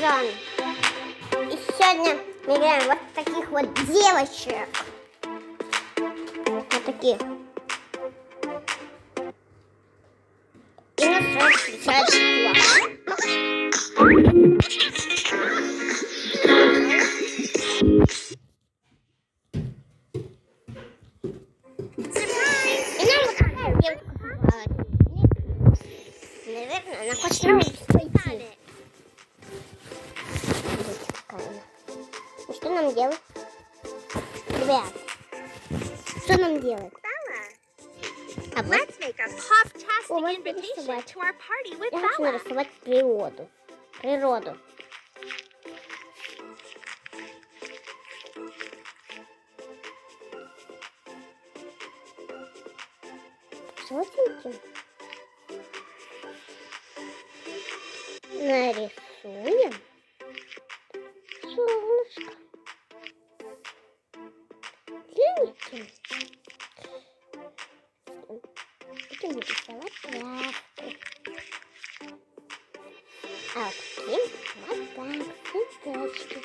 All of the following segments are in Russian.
Снежан. И сегодня мы играем вот таких вот девочек. Вот таких. И нас сразу встречает школа. И нам вот такая девочка попалась. Наверное, она хочет на улицу пойти. И что нам делать? Ребят, что нам делать? А вот. О, можно нарисовать. Я хочу нарисовать природу. Желтеньким. Нарисуем солнышко. Зелененьким. Будем рисовать травку. А вот так, цветочки.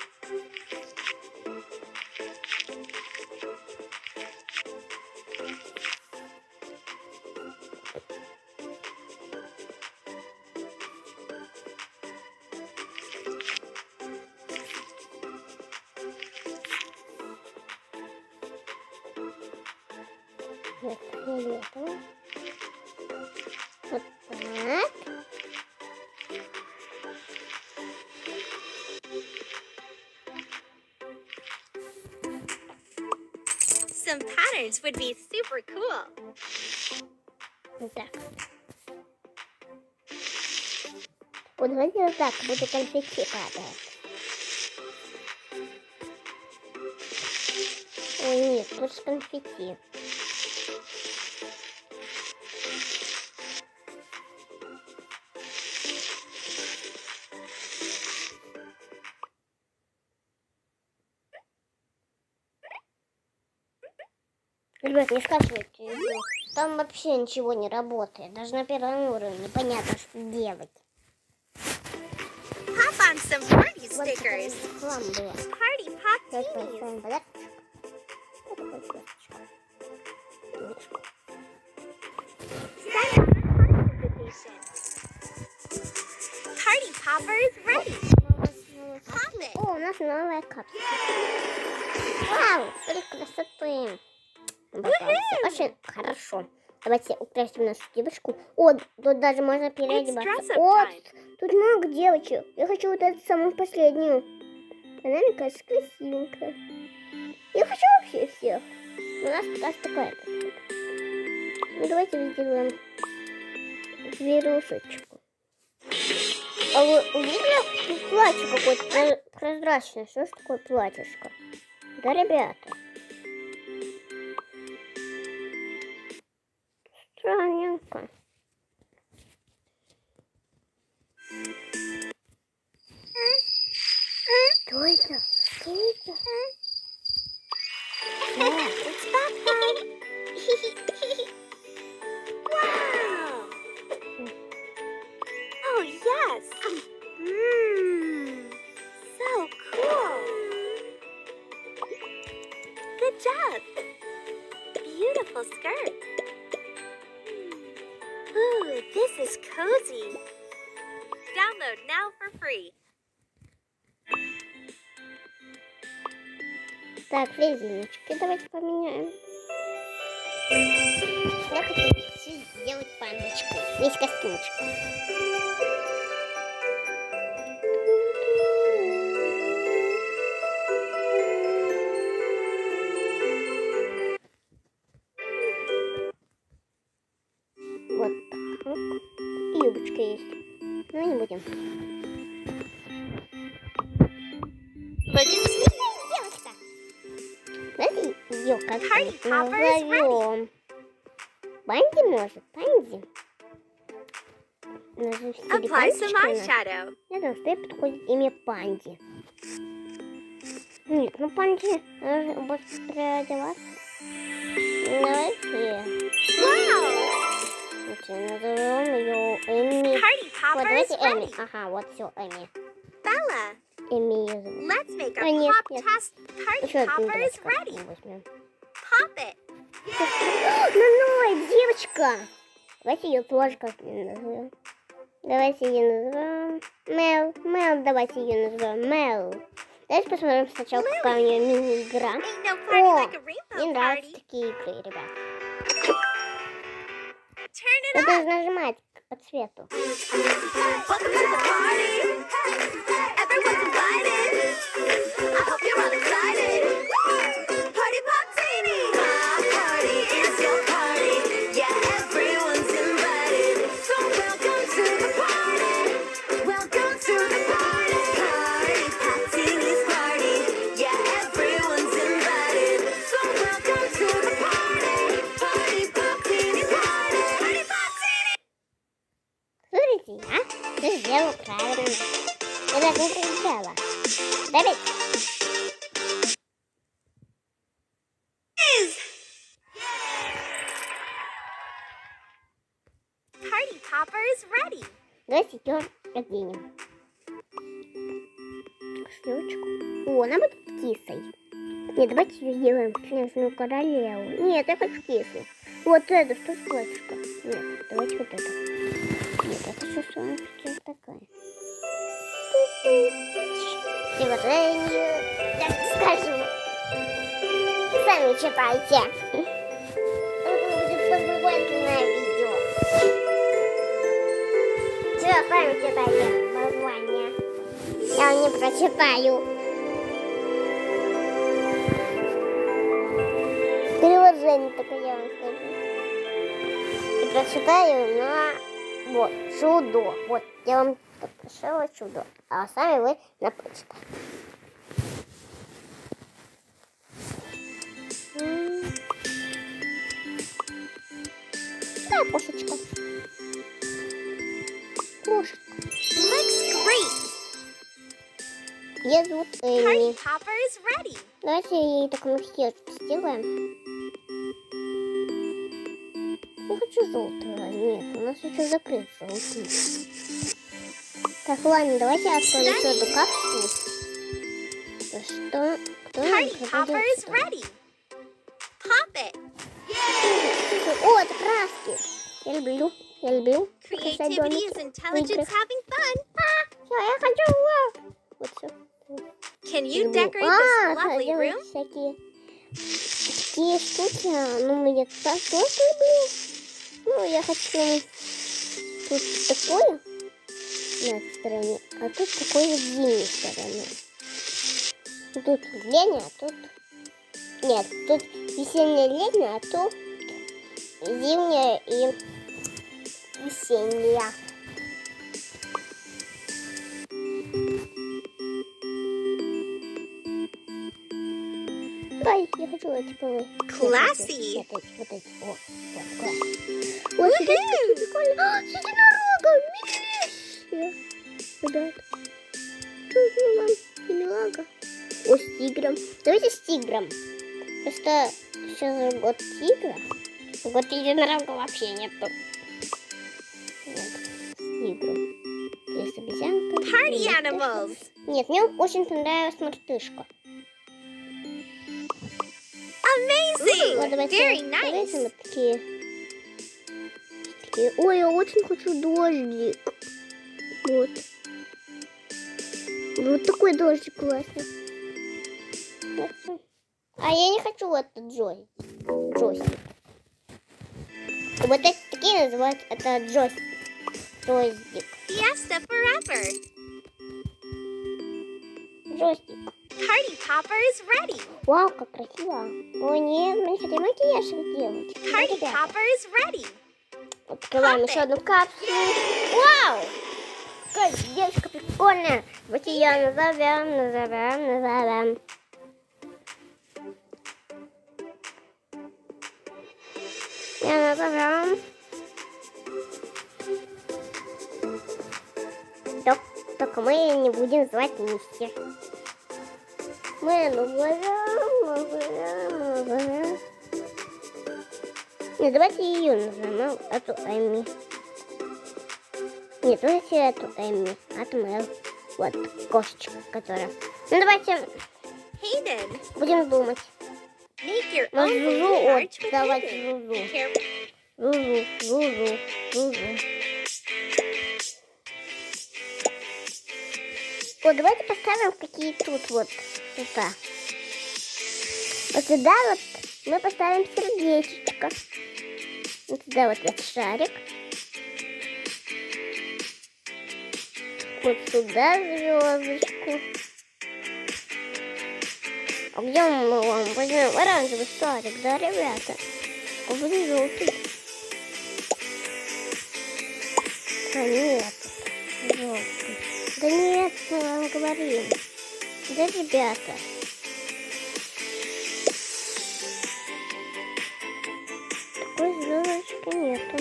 Вот фиолетовый. Вот так. Some patterns would be super cool. Вот так. Вот давайте вот так, как будто конфетти падает. Ой, нет, тут же конфетти. Ребят, не скачивайте, там вообще ничего не работает. Даже на первом уровне непонятно, что делать. Pop on some party Вот stickers. хлам было. Party pop Давайте tees. поставим подарочек. Вот такой косточку. Party poppers ready. Pop it. О, у нас новая капсула. Вау, сколько красоты. Очень хорошо. Давайте украсим нашу девушку. О, тут даже можно переодеваться. О, тут много девочек. Я хочу вот эту самую последнюю. Она, мне кажется, красивенькая. Я хочу вообще всех. У нас пока что такая. Ну, давайте сделаем зверушечку. А вы увидели? Тут платье какое-то прозрачное. Что ж такое платьишко? Да, ребята. Странненько. Что это? Что это? Wow. Oh, yes. So cool. Good job. Beautiful skirt. Ooh, this is cozy. Download now for free. Так, резиночки давайте поменяем. Я хочу сделать пандочку. Весь костюмчик. Вот так. И юбочка есть. Но не будем. Девочка. Давайте ее как-то назовем. Банди может? Банди? Apply some eyeshadow. Я думаю, что ей подходит имя Панди. Нет, ну Панди будет переодеваться. Давайте. Wow! Назовем ее Эми. Party Вот, давайте poppers Эми. ready. Ага, вот все, Эми. Bella. Эми ее зовут. Let's make a А, нет, pop нет. test. Party Еще одну popper is давайте ready. карту возьмем. Pop it. Ну, девочка. Давайте ее тоже как-нибудь назовем. Давайте ее назовем Мел. Мел, давайте ее назовем Мел. Давайте посмотрим сначала, какая у нее мини-игра. Ain't no party О, like a мне rainbow нравятся party. такие игры, ребят. Turn it Вы up. должны нажимать по цвету. Welcome to the party. Everyone's invited. I hope you're all excited. Party Poptini. My party is your party. Yeah, everyone's invited. So welcome to the party. Welcome to the party. Party Poptini's party. Yeah, everyone's invited. So welcome to the party. Party Poptini's party. Party Poptini. Смотрите, я все сделала правильно. Я даже не прилетела. Давайте. Party popper is ready. Давайте ее оденем. Шлючку. О, она будет кисой. Нет, давайте ее сделаем снежную королеву. Нет, я хочу кису. Вот это, что с платьишко? Нет, давайте вот это. Нет, это что с вами такая? Приложение. Так скажу. Сами читайте. Это будет познавательное видео. Все, сами читайте название. Я вам не прочитаю. Приложение такое, я вам скажу. И прочитаю на вот чудо. Вот я вам пришила чудо. А сами вы на почту. Да, кошечка. Кошечка. Looks great. Ее зовут Party Эми. popper is ready. Давайте ей такую макияжку сделаем. Я хочу желтого. Нет, у нас еще закрыт желтый. Так, ладно, давайте я открою еще эту капсулу. Что? Кто нам Party popper is попадется? ready. Pop it. О, это краски. Я люблю. Creativity is intelligence having fun. Все, я хочу. Вот все. Can you decorate this lovely room? Всякие такие штуки. Ну, я так тоже люблю. Ну, я хочу тут такое на этой стороне, а тут такое с зимней стороны. Тут летняя, а тут... Нет, тут весенняя-летняя, а тут зимняя и весенняя. Ой, я хочу эти полы. Classy. Вот эти. О, вот, класс. Ой, смотрите, какие прикольные. А, с единорогом. Милиция. Ребят. Что нам единорога? О, с тигром. Давайте с тигром. Просто сейчас год тигра. Год единорога вообще нету. Вот, с тигром. Есть обезьянка. Party есть animals. мартышка. Нет, мне очень понравилась мартышка. Amazing. Вот, давайте, Very давайте nice. вот такие. Ой, я очень хочу дождик. Вот. Вот такой дождик классный. А я не хочу этот джойстик. Вот эти такие называют это джойстик. Fiesta forever. Джойстик. Party popper is ready. Вау, как красиво. Ой, нет, мы не хотим макияж делать. Party Ребята, popper is ready. открываем еще одну капсулу. Вау! Какая девочка прикольная. Давайте ее назовем. Я назовем. Только мы не будем звать Мисси. Мы назовем. Нет, давайте ее назовем, эту Эми. Нет, давайте эту Эми, а то Мэл. Вот, кошечка, которая. Ну, давайте Hayden, будем думать. make your Ну, own Зузу, balloon вот, arch with давайте Hayden. Зузу. Careful. Зузу. Вот, давайте поставим какие тут вот. Туда. Вот сюда вот мы поставим сердечко. Вот сюда вот этот шарик. Вот сюда звездочку. А где мы возьмем оранжевый шарик, да, ребята? А вот желтый. А нет, желтый. Да нет, мы вам говорим. Да, ребята. Такой звездочки нету.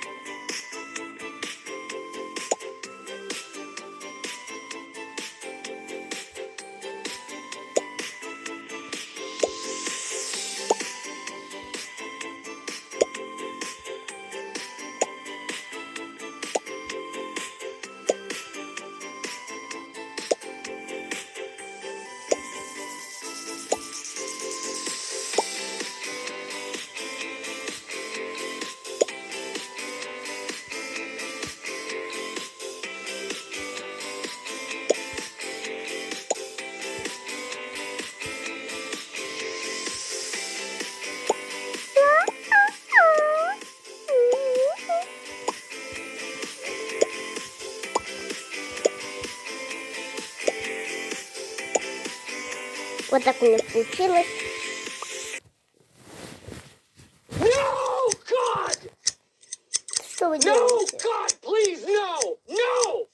Вот так у меня получилось. No, God! Что вы No, делаете? God, please, no! No!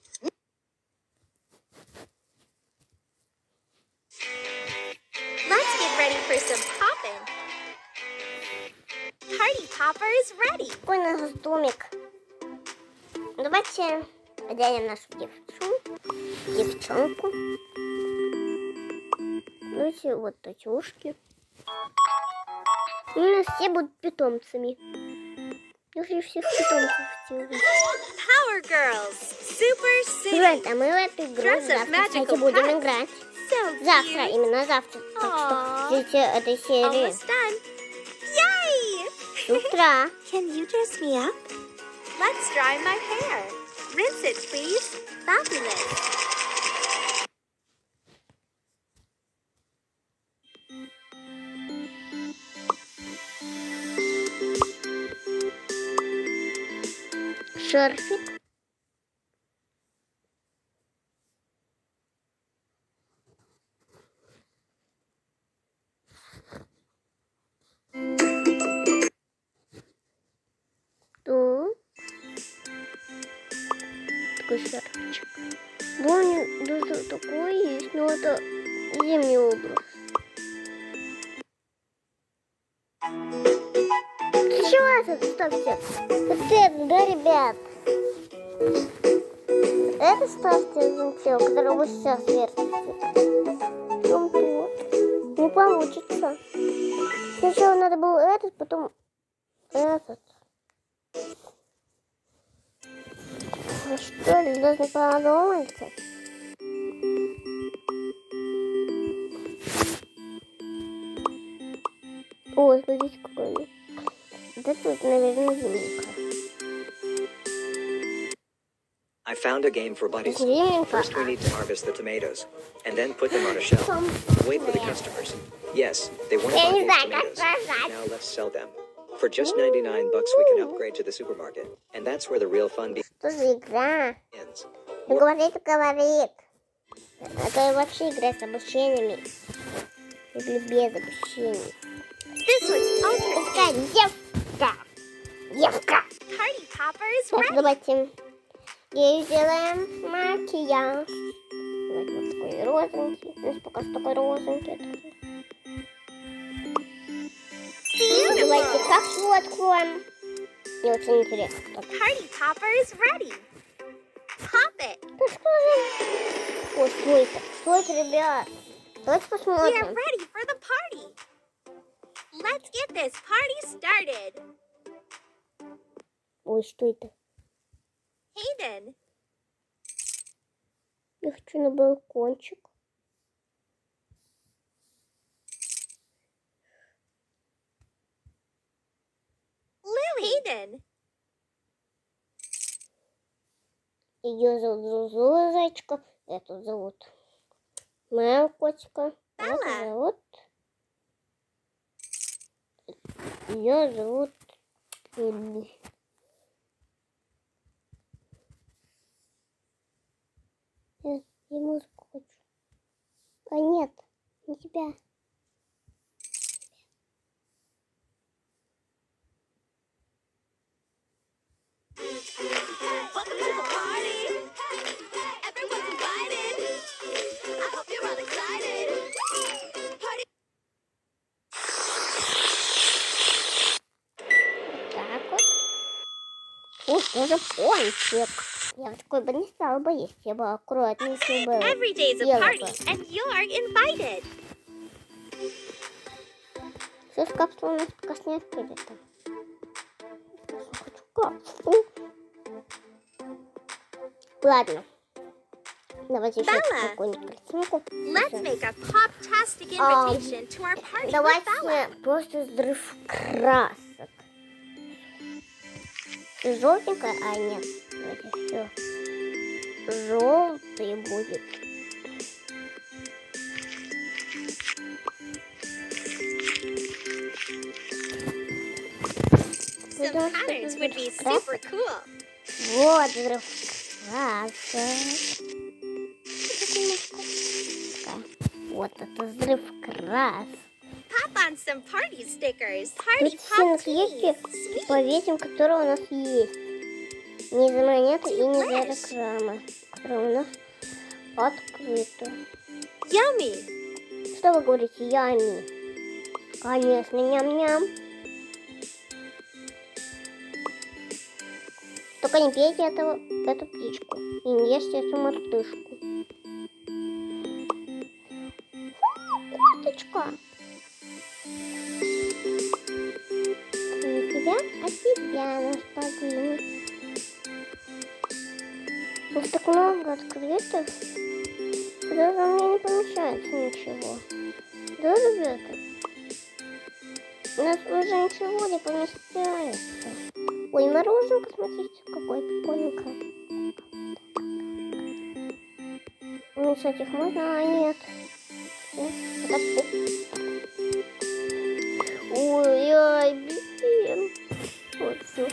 Let's get ready for some poppin'. Party poppers ready. Какой у нас домик? Давайте оденем нашу девчонку. Давайте вот эти ушки. И у нас все будут питомцами. Я уже всех питомцев хотела. Power Girls, Super City. Ребята, мы в эту игру Dress of завтра, кстати, magical будем pets. играть. So Завтра, cute. именно завтра. Так что Aw. ждите этой серии Almost done. Yay! с утра. Can you dress me up? Let's dry my hair. Rinse it, please. Fabulous. Шерфик. Тут. Такой шарфичек. Помню, даже такой есть, но это зимний образ. Чего это? Ставьте. Вот это, да, ребят? Это ставьте замтел, который вот сейчас вертится. Потом тут. Не получится. Сначала надо было этот, потом этот. Вы что ли, должны подумать? О, смотрите, какой он. Да тут, наверное, зимненько. I found a game for buddies. Зимненько. First, we need to harvest the tomatoes, and then put them on a shelf. Wait for the customers. Yes, they want to Я buy не these знаю, как tomatoes. сказать. Now let's sell them. For just 99 bucks, we can upgrade to the supermarket, and that's where the real fun Что за игра? begins. Ну, говорит. Это вообще игра с обучениями. Или без обучения. This looks ultra Пускай девка. Девка. Party poppers Так, ready. давайте ей сделаем макияж. Давайте вот такой розовенький. У нас пока что такой розовенький. Давайте Beautiful. капсулу откроем. Мне очень интересно, кто там. Party poppers ready. Pop it. Да что же? Ой, что это? Что это, ребят? Давайте We are посмотрим. ready for the party. Let's get this party started. Ой, что это? Hayden, Я хочу на балкончик. Hayden. Ее зовут Зузу, зайчика. Эту зовут моя котика. Эту Белла. зовут... Ее зовут... Эбби. Я музыку хочу. А нет, не тебя. Welcome to the party. Everyone's invited. I hope you're all excited. Party. Так вот. Ух, тоже пончик. Я вот такой бы не стала бы есть. Я бы аккуратненько бы Every day's a ела party, бы. and you're invited. Все с капсулы у нас пока не открыто. Хочу капсулу. Ладно. Давайте еще Белла. какую-нибудь картинку. Let's make a pop-tastic invitation to our party with Bella. Давайте просто взрыв красок. Все желтенькое, а нет. Давайте все желтый будет. Some patterns would be super cool. Вот взрыв красок. Вот это взрыв красок. Pop on some party stickers. Party Тут все pop наклейки tees. повесим, которые у нас есть. Не за монеты и не за Flash. рекламы, которые у нас открыты. Yummy. Что вы говорите, ями? Конечно, ням-ням. Только не пейте эту птичку и не ешьте эту мартышку. Фу, коточка. Не тебя, а тебя нас поднимет. Их так много открытых. Даже у меня не помещается ничего. Да, ребята? У нас уже ничего не помещается. Ой, мороженка, смотрите, какое прикольненькое. Уменьшать их можно, а нет. Ой, блин. Вот все.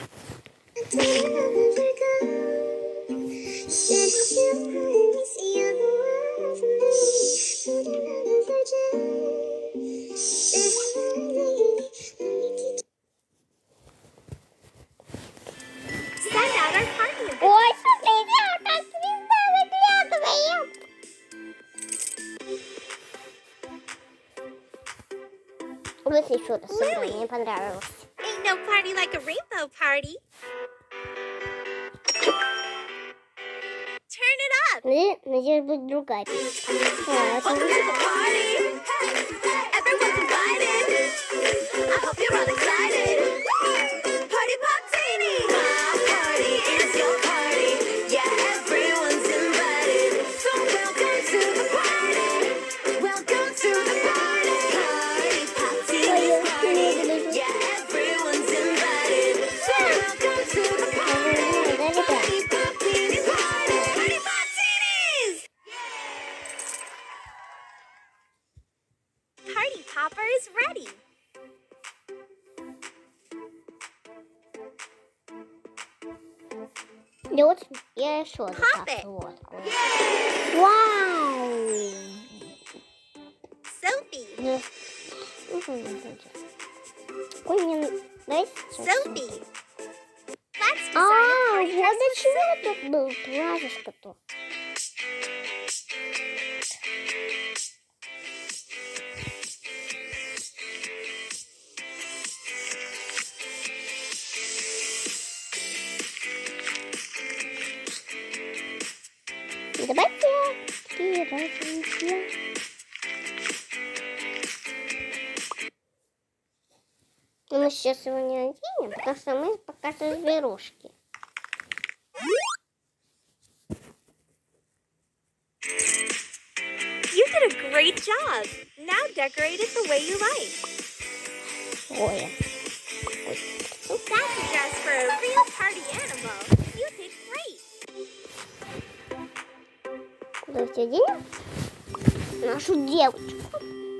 Send out our party invitation. Ой, смотрите, как звезда выглядывает. Вот еще раз собрание, мне понравилось. Ain't no party like a rainbow party. Turn it up. И, надеюсь, будет другая песня. Welcome to the party. Everyone's invited. I hope you're all excited. Party Poptini. My party is your party. Yeah, everyone's invited. So welcome to the party. Welcome to the party. Party Poptini's party. Yeah, everyone's invited. So welcome to the party. Party Poptini's party. Party Poptini's. Party poppers ready. И вот я еще одну Pop it. капсулу открою. Вау! Sophie. Ой, мне нравится. Sophie. Let's design А, a party вот dress для for чего Sophie. тут был платьишко-то? Давайте такие разные. Но мы сейчас его не оденем, потому что мы показываем зверушки. great job. Now decorate it the way you like. Ой. That's a dress for a real party animal. You did great. Куда все денем? Нашу девочку.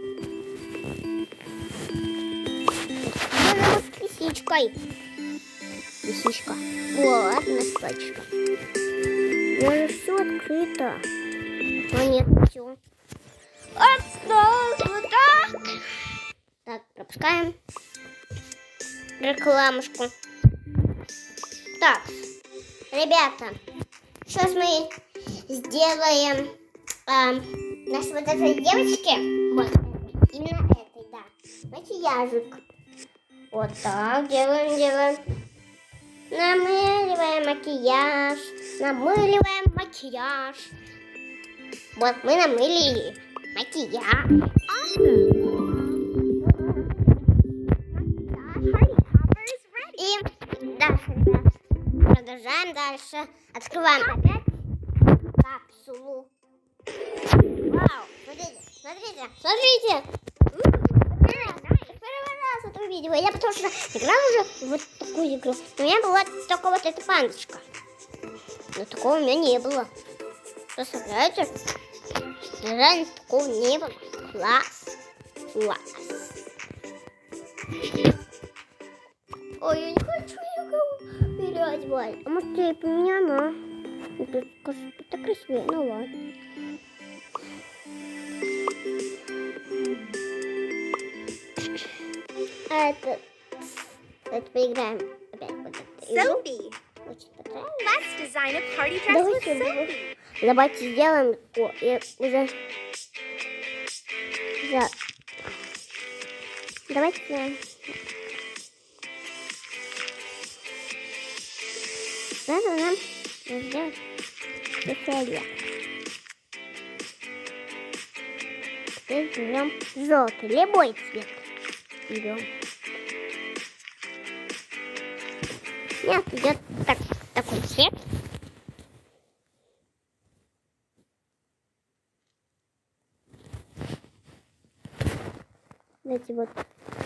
Она с лисичкой. Лисичка. Вот, носочка. Даже все открыто. А нет, все. Осталось вот так. Так, пропускаем рекламушку. Так, ребята, сейчас мы сделаем нашей вот этой девочке, вот, именно этой, да, макияжик. Вот так делаем. Намыливаем макияж. Вот мы намылили макияж. И дальше, ребят, продолжаем дальше. Открываем опять капсулу. Вау, смотрите. Первый раз это увидела. Я потому что играла уже вот такую игру. У меня была только вот эта пандочка. Но такого у меня не было. Представляете? Реально такого не было. Класс. Ой, я не хочу никого переодевать. А может, я и поменяла? Это, кажется, так красиво. Ну ладно. Это поиграем опять вот эту игру. Sophie, Очень понравилось. let's design a party dress with Sophie. Давайте сделаем. О, я уже. Давайте. Надо нам сделать веселье. Теперь берем желтый, любой цвет. Берем. Нет, идет такой цвет. Давайте вот.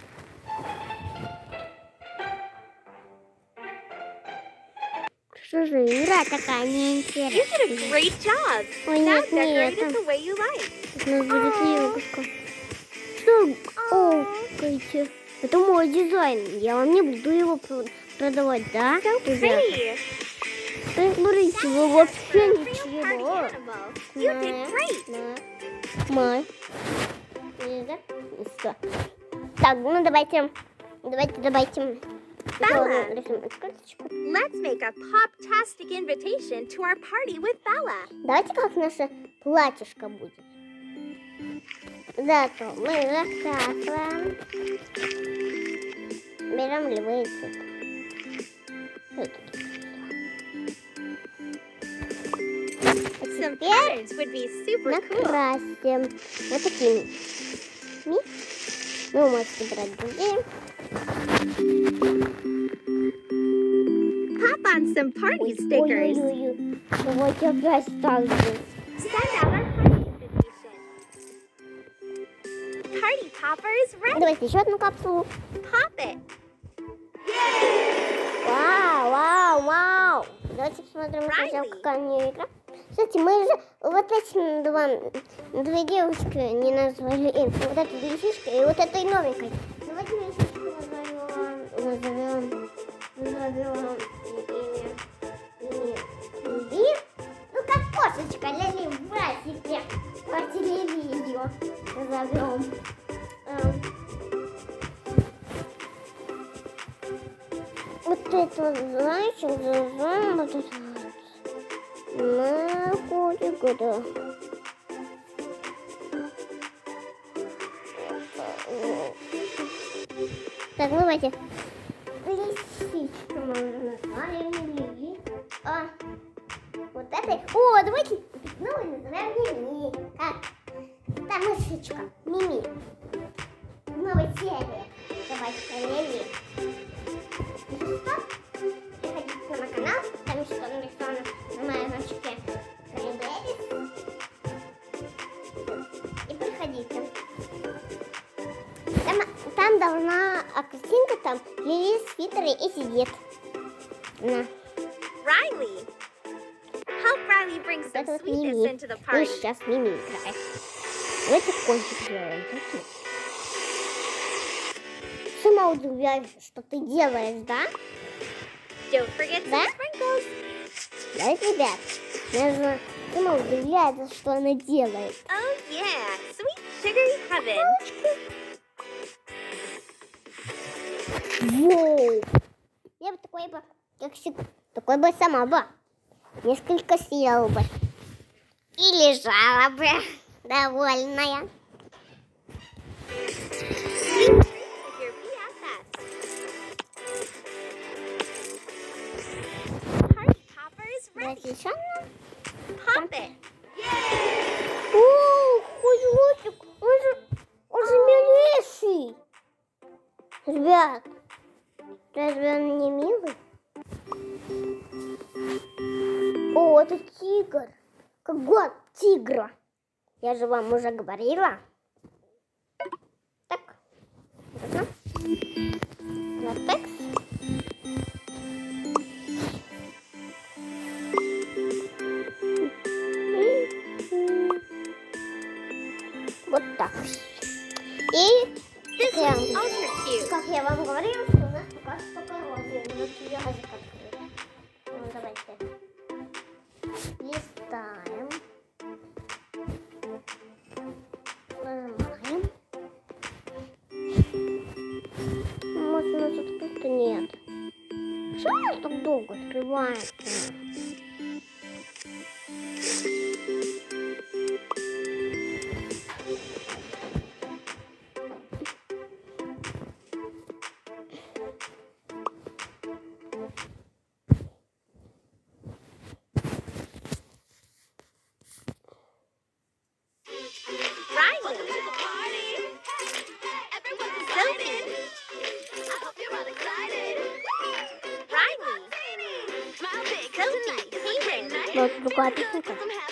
Что же игра такая You did a неинтересная? great job. Ой, Now нет, decorate нет. it the way you like. У нас будет елочка. Что? О, смотрите. Это мой дизайн. Я вам не буду его продавать, да? So ребята? pretty. Смотрите, вы вообще For a real party ничего. animal. You did great. Май. Что? Так, ну давайте. Bella. Рисуем карточку. Let's make a pop-tastic invitation to our party with Bella. Давайте как наше платьишко будет. Зато мы рассказываем. Берем любые цветы. Вот такие. А Some теперь patterns would be super cool. накрасим вот такими. Вы можете брать другие. Pop on some party stickers. Ой-ой-ой. Давайте опять так же. Send out our party invitation. Party poppers ready. Давайте еще одну капсулу. Pop it. Вау. Давайте посмотрим, Райли. какая у нее игра. Кстати, мы же вот эти две девочки не назвали. Вот эту лисичку и вот этой новенькой. Давайте лисичку назовем Лили. Ну, как кошечка, Лили в братике. Давайте Лили ее назовем. Вот это вот, знаете, назовем вот это вот. Находика, да. Так, ну давайте. Лисичку мы уже назвали, Лили. Вот этой. О, давайте новый назовем Мими. Как? Там мышечка. Мими. Новая серия. Давайте, Лили. Приходите на мой канал. Там еще нарисовано на моей ручке. И приходите. там должна, а картинка там Лили в свитере и сидит. На. Riley. Help Riley bring some Это вот sweetness Мими. into the Ну, party. сейчас Мими играет. Давайте кончик сделаем. Такие. Сама удивляешься, что ты делаешь, да? Don't forget some Да? sprinkles. Да, ребят. Даже сама удивляется, что она делает. Oh yeah, sweet sugary heaven. Воу! Я бы такой бы, как всегда, такой бы сама бы. Несколько съела бы. И лежала бы, довольная. Sweet treats with your BFFs. Party poppers ready. Давайте еще одну. Pop it. О, козлочек, он же милейший. Ребят, разве он не милый? О, это тигр. Как год тигра. Я же вам уже говорила. Так. Латекс. Вот так. И This прям, one's ultra cute. как я вам говорила, что у нас пока что коррозия. У нас язык открыт. Ну, давайте. Листаем. Нажимаем. Может, у нас тут просто нет. Что у нас так долго открывается? Riley. Sophie. Riley. Sophie. Hayden. Вот другая песенка.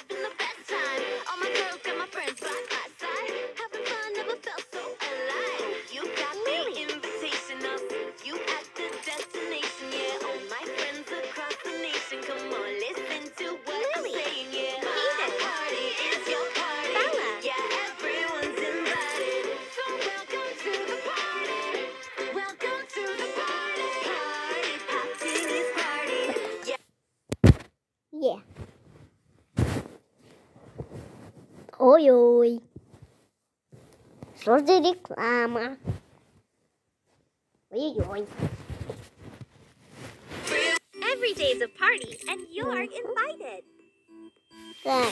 Е. Ой-ой. Что за реклама? Ой-ой. Every day's a party, and you're invited. Так.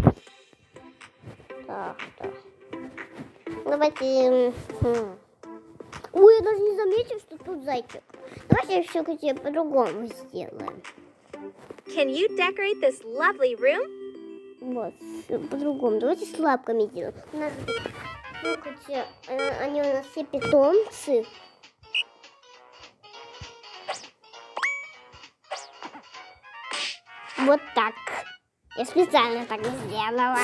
Так. Давайте... Ой, я даже не заметил, что тут зайчик. Давайте все-таки по-другому сделаем. Can you decorate this lovely room? Вот, по-другому. Давайте с лапками сделаем. У нас, слушайте, они у нас все питомцы. Вот так. Я специально так сделала.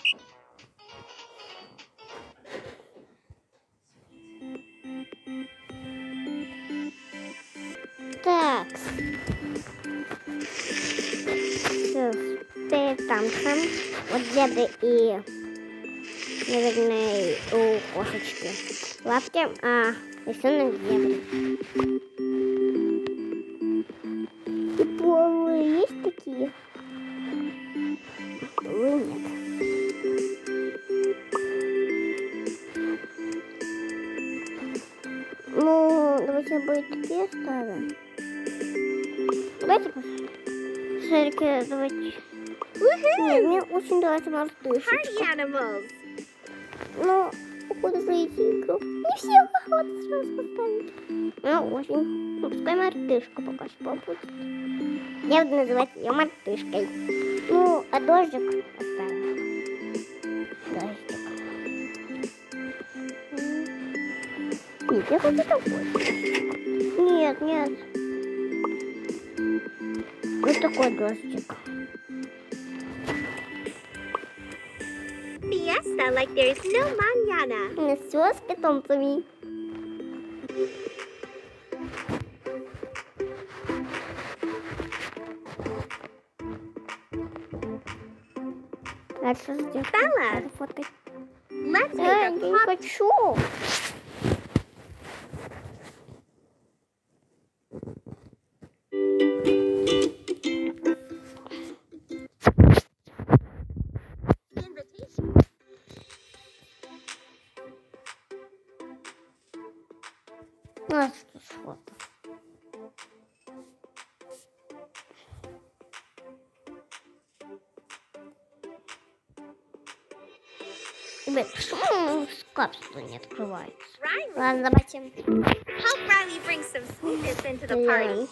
Так. Все, ты там. Вот деды и, наверное, у кошечки. Лапки, а рисунок зебры. И полы есть такие? Полы нет. Ну, давайте будет такие оставим. Давайте шарики, давайте. Нет, мне очень нравится мартышечка. Party animals. Ну, походу зайти игру. Не всех охота сразу поставить. Ну, очень. Ну, пускай мартышка пока что побудет. Я буду называть ее мартышкой. Ну, а дождик оставим. Дождик. Нет, я хочу такой. Нет. Вот такой дождик. Fiesta like there's no mañana. У нас все с питомцами. А что сделать? Bella, Фоткать. let's Я make a не pop. хочу. Invitation. А что ж фото? Ребят, почему капсула не открывается? Riley, Ладно, давайте. help Riley bring some sweetness into the party.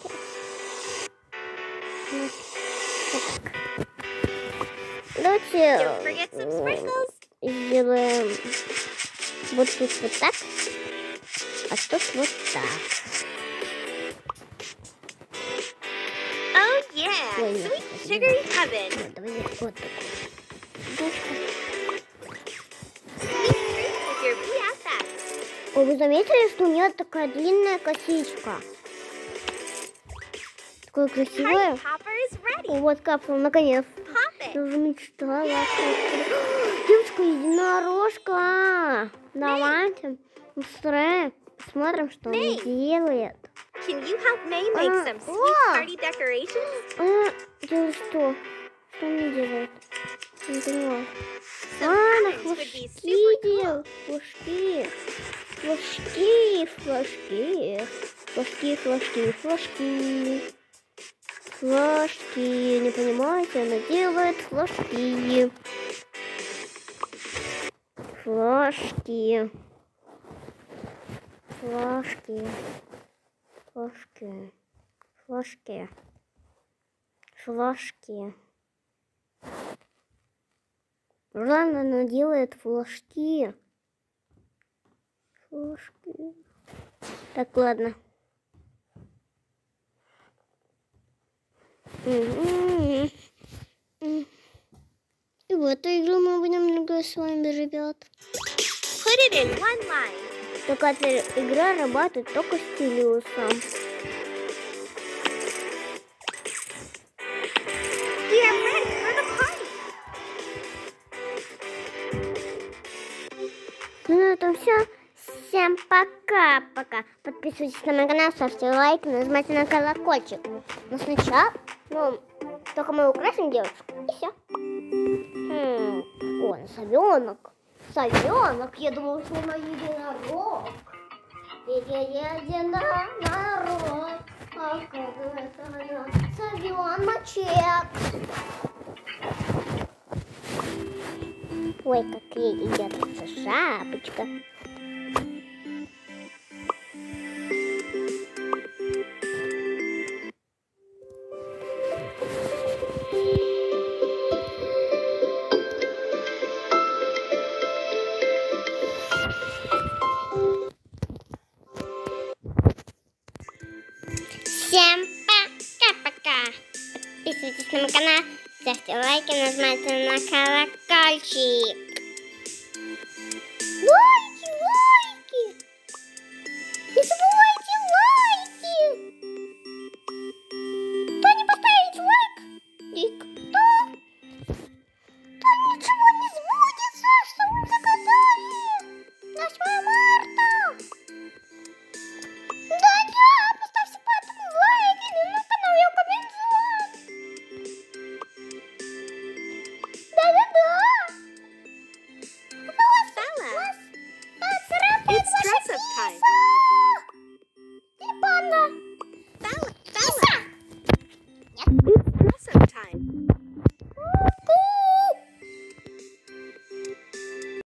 Давайте Don't forget some sprinkles. сделаем вот тут вот так, а тут вот так. Oh yeah, Ой, нет, sweet sugary heaven. Вот, давайте вот так. Sweet treats with your BFF. Ой, вы заметили, что у нее такая длинная косичка? Такое красивое. Party popper is ready. О, вот капсула, наконец. Pop Я it. уже мечтала. Девушка, единорожка. Давайте быстрее посмотрим, что она May. делает. Can you help May make some sweet Wow. party decorations? Она делает что? Что она делает? Не поняла. Some Она patterns would be флажки super cool. делает. Флажки. Флажки, флажки. Флажки, флажки, флажки. Флажки. Не понимаете, она делает флажки. Флажки. Флажки. Флажки. Флажки. Флажки. Ладно, она делает флажки. Флажки. Так, ладно. И в эту игру мы будем играть с вами, ребят. Put it in one line. Только эта игра работает только с Стилиусом. We are ready for the party. Ну, на этом все. Всем пока-пока. Подписывайтесь на мой канал, ставьте лайк, нажимайте на колокольчик. Но сначала, только мы украсим девушку. И все. О, совенок. Совенок. Я думала, что она единорог. Единорог. А как это совеночек. Ой, какие идет шапочка. Всем пока-пока. Подписывайтесь на мой канал, ставьте лайки, нажимайте на колокольчик.